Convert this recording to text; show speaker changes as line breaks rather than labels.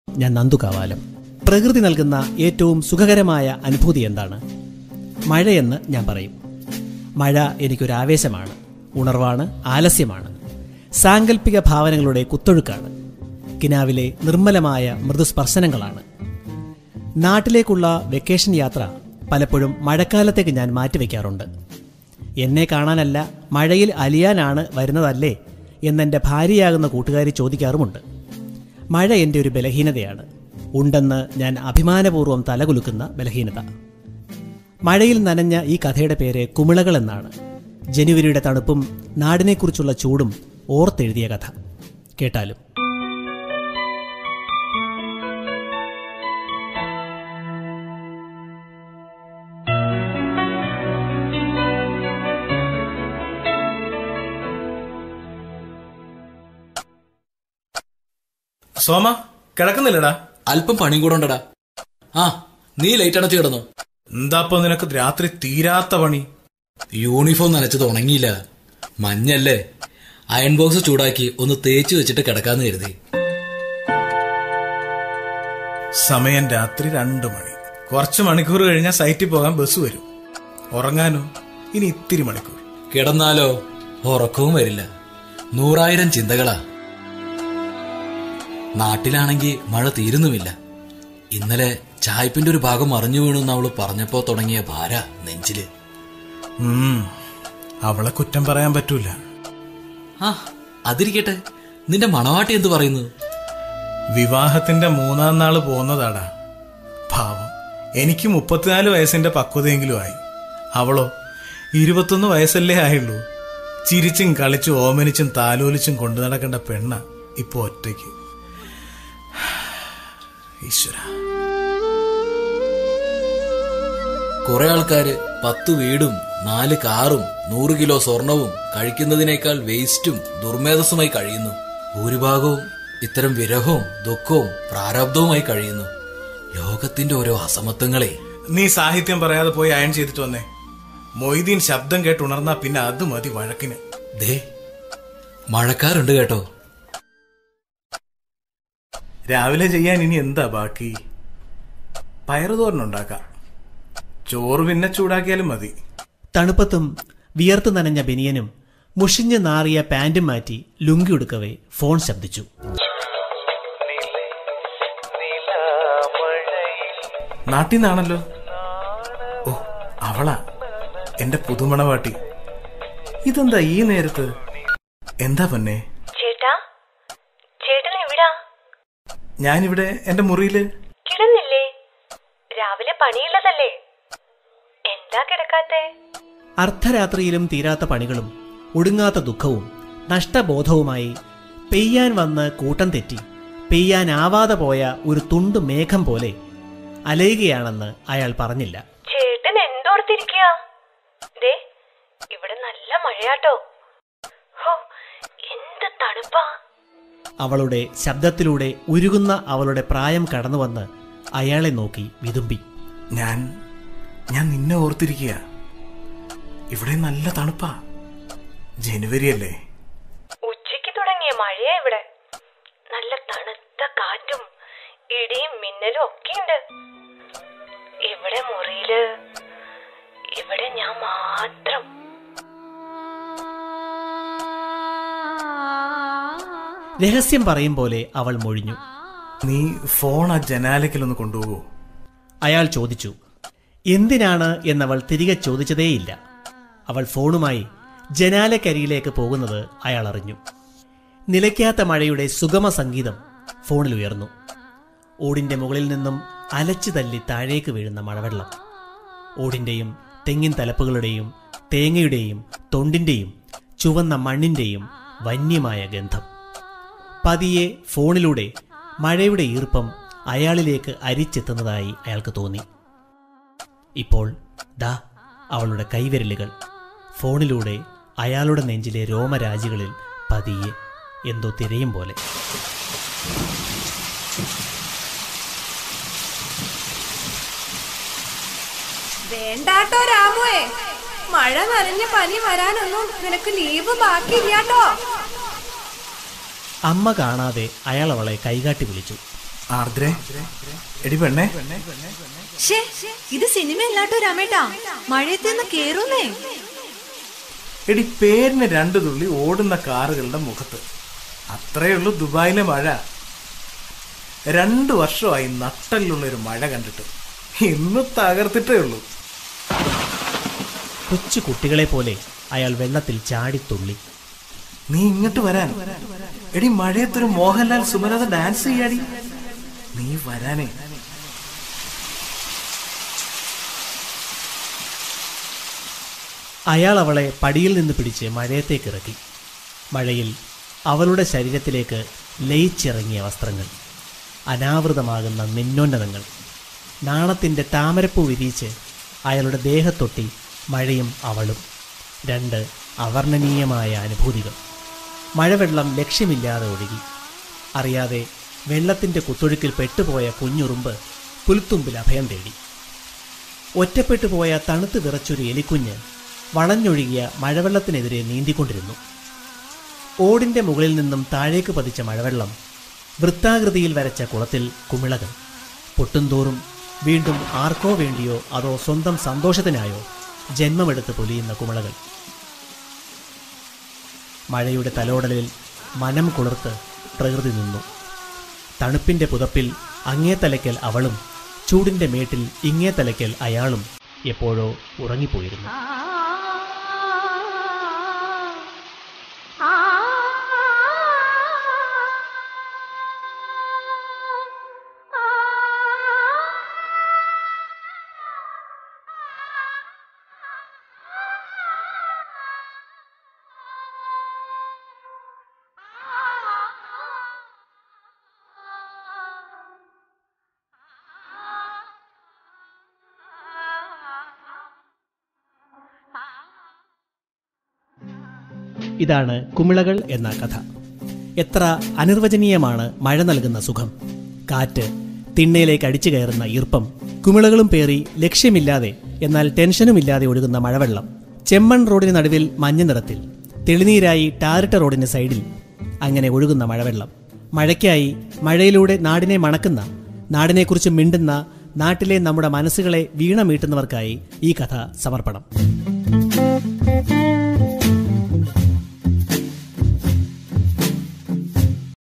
ഞാൻ നന്ദു കവാലം. പ്രകൃതി നൽകുന്ന ഏറ്റവും സുഖകരമായ അനുഭൂതി എന്താണ്? മഴയെന്ന് ഞാൻ പറയും. മഴ എനിക്കൊരാവേശമാണ്, ഉണർവാണ്, ആലസ്യമാണ്, സാങ്കല്പിക ഭാവനകളുടെ കുത്തൊഴുക്കാണ്, കിനാവിലെ നിർമ്മലമായ മൃദുസ്പർശനങ്ങളാണ്. നാട്ടിലേക്കുള്ള വെക്കേഷൻ യാത്ര പലപ്പോഴും മഴക്കാലത്തേക്ക് ഞാൻ മാറ്റിവെക്കാറുണ്ട്. എന്നെ കാണാനല്ല, മഴയിൽ അലിയാനാണ് വരുന്നതല്ലേ എന്നെൻ്റെ ഭാര്യയാകുന്ന കൂട്ടുകാരി ചോദിക്കാറുമുണ്ട്. മഴ എൻ്റെ ഒരു ബലഹീനതയാണ്, ഉണ്ടെന്ന് ഞാൻ അഭിമാനപൂർവ്വം തലകുലുക്കുന്ന ബലഹീനത. മഴയിൽ നനഞ്ഞ ഈ കഥയുടെ പേര് കുമിളകൾ എന്നാണ്. ജനുവരിയുടെ തണുപ്പും നാടിനെക്കുറിച്ചുള്ള ചൂടും ഓർത്തെഴുതിയ കഥ. കേട്ടാലും.
സോമ, കിടക്കുന്നില്ലടാ?
അല്പം പണിയും കൂടെ ഉണ്ടടാ. ആ, നീ ലൈറ്റ് അടച്ചു കിടന്നു.
എന്താപ്പോ നിനക്ക് രാത്രി തീരാത്ത പണി?
യൂണിഫോം നനച്ചത് ഉണങ്ങിയില്ല. മഞ്ഞല്ലേ, അയൺ ബോക്സ് ചൂടാക്കി ഒന്ന് തേച്ചു വെച്ചിട്ട് കിടക്കാന്ന് കരുതി.
സമയം രാത്രി 2 മണി. കുറച്ച് മണിക്കൂർ കഴിഞ്ഞാൽ സൈറ്റിൽ പോകാൻ ബസ് വരും. ഉറങ്ങാനോ ഇനി ഇത്തിരി മണിക്കൂർ.
കിടന്നാലോ ഉറക്കവും വരില്ല. 100,000 ചിന്തകളാ. നാട്ടിലാണെങ്കിൽ മഴ തീരുന്നുമില്ല. ഇന്നലെ ചായ്പിന്റെ ഒരു ഭാഗം മറിഞ്ഞു വീണുന്ന് അവള് പറഞ്ഞപ്പോ തുടങ്ങിയ ഭാര നെഞ്ചില്.
അവളെ കുറ്റം പറയാൻ പറ്റൂല.
ആ, അതിരിക്കട്ടെ, നിന്റെ മണവാട്ടി എന്ത് പറയുന്നു?
വിവാഹത്തിന്റെ 3-ാം നാള് പോകുന്നതാടാ. പാവം, എനിക്ക് 34 വയസ്സിന്റെ പക്വതയെങ്കിലും ആയി. അവളോ 21 വയസ്സല്ലേ ആയുള്ളൂ. ചിരിച്ചും കളിച്ചും ഓമനിച്ചും താലോലിച്ചും കൊണ്ടു നടക്കേണ്ട പെണ്ണ ഇപ്പൊ ഒറ്റയ്ക്ക്. ഈശ്വര.
കുറെ ആൾക്കാര് 10 വീടും 4 കാറും 100 കിലോ സ്വർണവും കഴിക്കുന്നതിനേക്കാൾ വേസ്റ്റും ദുർമേധസ്സുമായി കഴിയുന്നു. ഭൂരിഭാഗവും ഇത്തരം വിരഹവും ദുഃഖവും പ്രാരബ്ധവുമായി കഴിയുന്നു. ലോകത്തിന്റെ ഓരോ അസമത്വങ്ങളെ.
നീ സാഹിത്യം പറയാതെ പോയി അയൺ ചെയ്തിട്ട് വന്നേ. മൊയ്തീൻ ശബ്ദം കേട്ട് ഉണർന്നാ പിന്നെ അത് മതി വഴക്കിന്.
ദേ, മഴക്കാറുണ്ട് കേട്ടോ.
രാവിലെ ചെയ്യാൻ ഇനി എന്താ ബാക്കി? പയറുതോരനുണ്ടാക്കാം. ചോറ് പിന്നെ ചൂടാക്കിയാലും മതി.
തണുപ്പത്തും വിയർത്തു നനഞ്ഞ ബനിയനും മുഷിഞ്ഞ് നാറിയ പാന്റും മാറ്റി ലുങ്കി ഉടുക്കവേ ഫോൺ ശബ്ദിച്ചു.
നാട്ടിൽ നിന്നാണല്ലോ. ഓ, അവളാ എന്റെ പുതുമണവാട്ടി. ഇതെന്താ ഈ നേരത്ത്? എന്താ പൊന്നെ? ഞാനിവിടെ എന്റെ മുറിയില്.
കിടന്നില്ലേ? രാവിലെ പണിയുള്ളതല്ലേ, എന്താ കിടക്കാത്തെ?
അർദ്ധരാത്രിയിലും തീരാത്ത പണികളും ഒടുങ്ങാത്ത ദുഃഖവും നഷ്ടബോധവുമായി പെയ്യാൻ വന്ന് കൂട്ടം തെറ്റി പെയ്യാനാവാതെ പോയ ഒരു തുണ്ടു മേഘം പോലെ അലയുകയാണെന്ന് അയാൾ പറഞ്ഞില്ല.
ചേട്ടൻ എന്തോർത്തിരിക്കുക? ഇവിടെ നല്ല മഴയാട്ടോ. എന്ത് തണുപ്പാ!
അവളുടെ ശബ്ദത്തിലൂടെ ഉരുകുന്ന അവളുടെ പ്രായം കടന്നുവന്ന് അയാളെ നോക്കി വിതുമ്പി.
ഞാൻ നിന്നെ ഓർത്തിരിക്കുക. ഇവിടെ നല്ല തണുപ്പാ. ജനുവരി അല്ലേ?
ഉച്ചയ്ക്ക് തുടങ്ങിയ മഴയാ ഇവിടെ. നല്ല തണുത്ത കാറ്റും ഇടിയും മിന്നലും ഒക്കെയുണ്ട്. ഇവിടെ മുറിയില് ഇവിടെ ഞാൻ മാത്രം.
രഹസ്യം പറയും പോലെ അവൾ മൊഴിഞ്ഞു.
നീ ഫോൺ ആ ജനാലയ്ക്കലൊന്ന് കൊണ്ടുപോകൂ?
അയാൾ ചോദിച്ചു. എന്തിനാണ് എന്നവൾ തിരികെ ചോദിച്ചതേയില്ല. അവൾ ഫോണുമായി ജനാലക്കരിയിലേക്ക് പോകുന്നത് അയാൾ അറിഞ്ഞു. നിലയ്ക്കാത്ത മഴയുടെ സുഗമ സംഗീതം ഫോണിൽ ഉയർന്നു. ഓടിന്റെ മുകളിൽ നിന്നും അലച്ചു തല്ലി താഴേക്ക് വീഴുന്ന മഴവെള്ളം. ഓടിന്റെയും തെങ്ങിൻ തലപ്പുകളുടെയും തേങ്ങയുടെയും തൊണ്ടിന്റെയും ചുവന്ന മണ്ണിന്റെയും വന്യമായ ഗന്ധം. പതിയെ ഫോണിലൂടെ മഴയുടെ ഈർപ്പം അയാളിലേക്ക് അരിച്ചെത്തുന്നതായി അയാൾക്ക് തോന്നി. ഇപ്പോൾ ദാ അവളുടെ കൈവിരലുകൾ ഫോണിലൂടെ അയാളുടെ നെഞ്ചിലെ രോമരാജികളിൽ പതിയെ എന്തോ തിരയും പോലെ.
വേണ്ടാട്ടോ രാമുവേ, മഴ നനഞ്ഞ പനി വരാനൊന്നും നിനക്ക് ലീവ് ബാക്കിയില്ലാട്ടോ.
അമ്മ കാണാതെ അയാൾ അവളെ കൈകാട്ടി വിളിച്ചു.
ആർദ്രേ, എടി പെണ്ണേ,
ഇത് സിനിമയല്ലാട്ടോ രാമേട്ടാ, മഴയത്ത് കേറുന്നേ.
എടി പേരിന് 2 തുള്ളി ഓടുന്ന കാറുകളുടെ മുഖത്ത്. അത്രയുള്ളൂ ദുബായിലെ മഴ. 2 വർഷമായി നട്ടലുള്ളൊരു മഴ കണ്ടിട്ട്. ഇന്ന് തകർത്തിട്ടേ ഉള്ളൂ.
കൊച്ചു കുട്ടികളെ പോലെ അയാൾ വെള്ളത്തിൽ ചാടിത്തുള്ളി.
നീ ഇങ്ങോട്ട് വരാൻ. എടി മഴയത്തൊരു മോഹൻലാൽ സുമലത ഡാൻസ് ചെയ്യാടി. നീ വരാനേ.
അയാൾ അവളെ പടിയിൽ നിന്ന് പിടിച്ച് മഴയത്തേക്കിറക്കി. മഴയിൽ അവളുടെ ശരീരത്തിലേക്ക് ലയിച്ചിറങ്ങിയ വസ്ത്രങ്ങൾ, അനാവൃതമാകുന്ന മിന്നോന്നതങ്ങൾ, നാണത്തിൻ്റെ താമരപ്പൂ വിരിയിച്ച് അയാളുടെ ദേഹത്തൊട്ടി മഴയും അവളും. 2 അവർണ്ണനീയമായ അനുഭൂതികൾ. മഴവെള്ളം ലക്ഷ്യമില്ലാതെ ഒഴുകി. അറിയാതെ വെള്ളത്തിൻ്റെ കുത്തൊഴുക്കിൽ പെട്ടുപോയ കുഞ്ഞുറുമ്പ് പുൽത്തുമ്പിൽ അഭയം തേടി. ഒറ്റപ്പെട്ടു പോയ തണുത്ത് വിറച്ചൊരു എലിക്കുഞ്ഞ് വളഞ്ഞൊഴുകിയ മഴവെള്ളത്തിനെതിരെ നീന്തിക്കൊണ്ടിരുന്നു. ഓടിൻ്റെ മുകളിൽ നിന്നും താഴേക്ക് പതിച്ച മഴവെള്ളം വൃത്താകൃതിയിൽ വരച്ച കുളത്തിൽ കുമിളകൾ. പൊട്ടുംതോറും വീണ്ടും ആർക്കോ വേണ്ടിയോ അതോ സ്വന്തം സന്തോഷത്തിനായോ ജന്മമെടുത്ത് പൊലിയുന്ന കുമിളകൾ. മഴയുടെ തലോടലിൽ മനം കുളിർത്ത് പ്രകൃതി നിന്നു. തണുപ്പിൻ്റെ പുതപ്പിൽ അങ്ങേ തലയ്ക്കൽ അവളും ചൂടിൻ്റെ മേട്ടിൽ ഇങ്ങേ തലയ്ക്കൽ അയാളും എപ്പോഴോ ഉറങ്ങിപ്പോയിരുന്നു. ഇതാണ് കുമിളകൾ എന്ന കഥ. എത്ര അനിർവചനീയമാണ് മഴ നൽകുന്ന സുഖം. കാറ്റ്, തിണ്ണയിലേക്ക് അടിച്ചു കയറുന്ന ഈർപ്പം, കുമിളകളും പേറി ലക്ഷ്യമില്ലാതെ എന്നാൽ ടെൻഷനുമില്ലാതെ ഒഴുകുന്ന മഴവെള്ളം. ചെമ്മൺ റോഡിന് നടുവിൽ മഞ്ഞ നിറത്തിൽ, തെളിനീരായി ടാറിട്ട റോഡിന് സൈഡിൽ അങ്ങനെ ഒഴുകുന്ന മഴവെള്ളം. മഴയ്ക്കായി, മഴയിലൂടെ നാടിനെ മണക്കുന്ന, നാടിനെക്കുറിച്ച് മിണ്ടുന്ന, നാട്ടിലെ നമ്മുടെ മനസ്സുകളെ വീണമീട്ടുന്നവർക്കായി ഈ കഥ സമർപ്പണം.